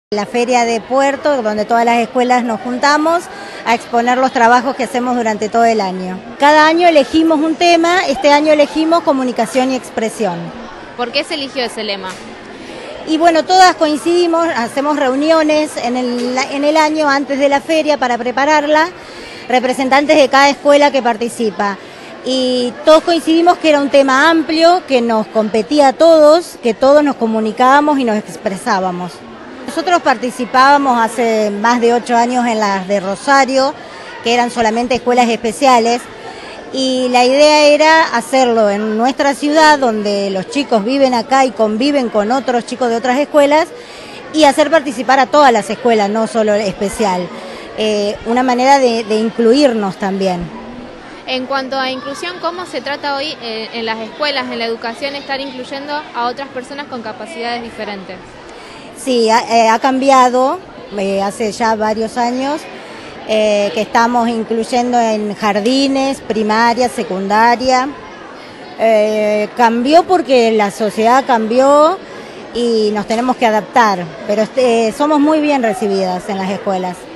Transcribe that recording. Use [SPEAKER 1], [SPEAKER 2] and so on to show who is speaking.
[SPEAKER 1] La feria de Puerto, donde todas las escuelas nos juntamos a exponer los trabajos que hacemos durante todo el año. Cada año elegimos un tema, este año elegimos comunicación y expresión.
[SPEAKER 2] ¿Por qué se eligió ese lema?
[SPEAKER 1] Y bueno, todas coincidimos, hacemos reuniones en el año antes de la feria para prepararla, representantes de cada escuela que participa. Y todos coincidimos que era un tema amplio, que nos competía a todos, que todos nos comunicábamos y nos expresábamos. Nosotros participábamos hace más de 8 años en las de Rosario, que eran solamente escuelas especiales, y la idea era hacerlo en nuestra ciudad, donde los chicos viven acá y conviven con otros chicos de otras escuelas, y hacer participar a todas las escuelas, no solo especial. Una manera de incluirnos también.
[SPEAKER 2] En cuanto a inclusión, ¿cómo se trata hoy en las escuelas, en la educación, estar incluyendo a otras personas con capacidades diferentes?
[SPEAKER 1] Sí, ha cambiado, hace ya varios años que estamos incluyendo en jardines, primaria, secundaria. Cambió porque la sociedad cambió y nos tenemos que adaptar, pero somos muy bien recibidas en las escuelas.